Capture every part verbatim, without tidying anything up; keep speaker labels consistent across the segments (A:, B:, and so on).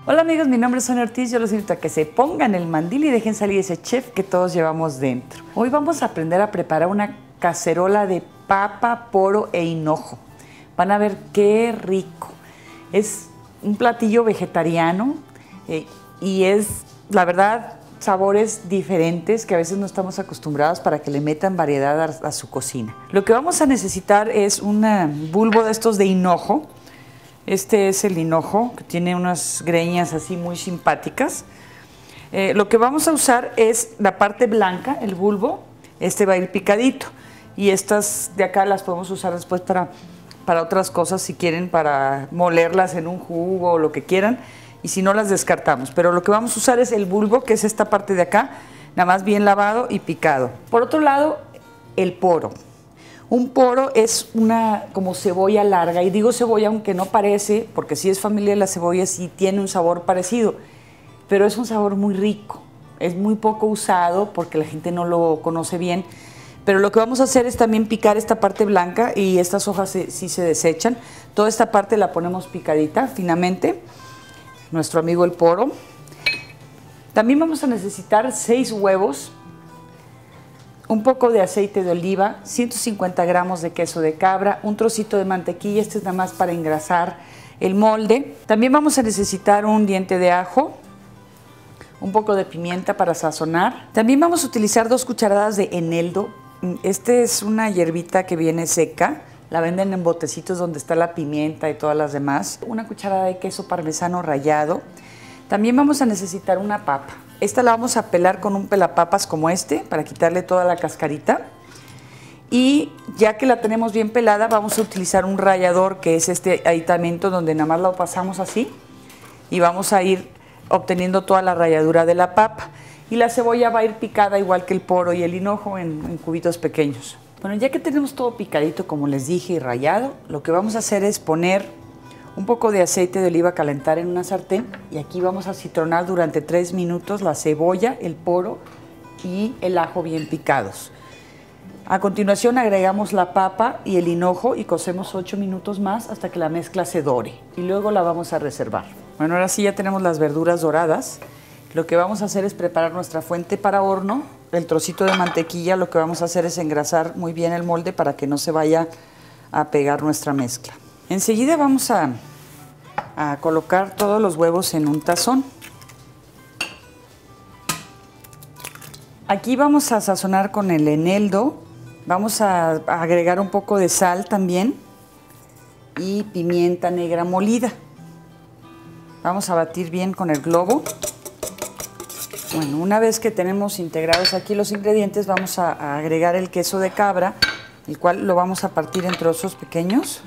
A: Hola amigos, mi nombre es Sonia Ortiz, yo los invito a que se pongan el mandil y dejen salir ese chef que todos llevamos dentro. Hoy vamos a aprender a preparar una cacerola de papa, poro e hinojo. Van a ver qué rico. Es un platillo vegetariano eh, y es, la verdad, sabores diferentes que a veces no estamos acostumbrados para que le metan variedad a, a su cocina. Lo que vamos a necesitar es un bulbo de estos de hinojo. Este es el hinojo, que tiene unas greñas así muy simpáticas. Eh, lo que vamos a usar es la parte blanca, el bulbo. Este va a ir picadito. Y estas de acá las podemos usar después para, para otras cosas, si quieren, para molerlas en un jugo o lo que quieran. Y si no, las descartamos. Pero lo que vamos a usar es el bulbo, que es esta parte de acá, nada más bien lavado y picado. Por otro lado, el poro. Un poro es una como cebolla larga, y digo cebolla aunque no parece, porque sí es familia de las cebollas y tiene un sabor parecido, pero es un sabor muy rico, es muy poco usado porque la gente no lo conoce bien, pero lo que vamos a hacer es también picar esta parte blanca y estas hojas sí, sí se desechan, toda esta parte la ponemos picadita finamente, nuestro amigo el poro. También vamos a necesitar seis huevos, un poco de aceite de oliva, ciento cincuenta gramos de queso de cabra, un trocito de mantequilla, este es nada más para engrasar el molde. También vamos a necesitar un diente de ajo, un poco de pimienta para sazonar. También vamos a utilizar dos cucharadas de eneldo. Este es una hierbita que viene seca, la venden en botecitos donde está la pimienta y todas las demás. Una cucharada de queso parmesano rallado. También vamos a necesitar una papa. Esta la vamos a pelar con un pelapapas como este para quitarle toda la cascarita. Y ya que la tenemos bien pelada, vamos a utilizar un rallador, que es este aditamento donde nada más lo pasamos así y vamos a ir obteniendo toda la ralladura de la papa. Y la cebolla va a ir picada igual que el poro y el hinojo en, en cubitos pequeños. Bueno, ya que tenemos todo picadito, como les dije, y rallado, lo que vamos a hacer es poner un poco de aceite de oliva a calentar en una sartén y aquí vamos a citronar durante tres minutos la cebolla, el poro y el ajo bien picados. A continuación agregamos la papa y el hinojo y cocemos ocho minutos más hasta que la mezcla se dore y luego la vamos a reservar. Bueno, ahora sí ya tenemos las verduras doradas. Lo que vamos a hacer es preparar nuestra fuente para horno. El trocito de mantequilla, lo que vamos a hacer es engrasar muy bien el molde para que no se vaya a pegar nuestra mezcla. Enseguida vamos a, a colocar todos los huevos en un tazón. Aquí vamos a sazonar con el eneldo, vamos a, a agregar un poco de sal también y pimienta negra molida. Vamos a batir bien con el globo. Bueno, una vez que tenemos integrados aquí los ingredientes, vamos a, a agregar el queso de cabra, el cual lo vamos a partir en trozos pequeños.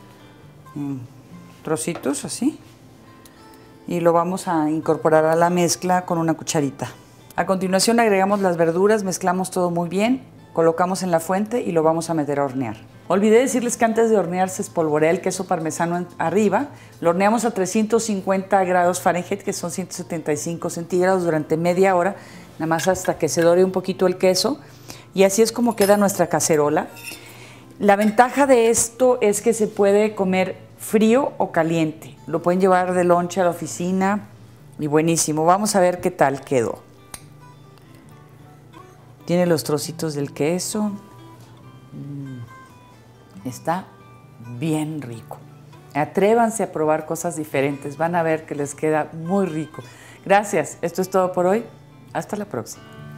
A: Trocitos así y lo vamos a incorporar a la mezcla con una cucharita. A continuación agregamos las verduras, mezclamos todo muy bien, colocamos en la fuente y lo vamos a meter a hornear. Olvidé decirles que antes de hornear se espolvorea el queso parmesano arriba, lo horneamos a trescientos cincuenta grados Fahrenheit, que son ciento setenta y cinco centígrados, durante media hora, nada más hasta que se dore un poquito el queso, y así es como queda nuestra cacerola. La ventaja de esto es que se puede comer frío o caliente. Lo pueden llevar de lonche a la oficina y buenísimo. Vamos a ver qué tal quedó. Tiene los trocitos del queso. Está bien rico. Atrévanse a probar cosas diferentes. Van a ver que les queda muy rico. Gracias. Esto es todo por hoy. Hasta la próxima.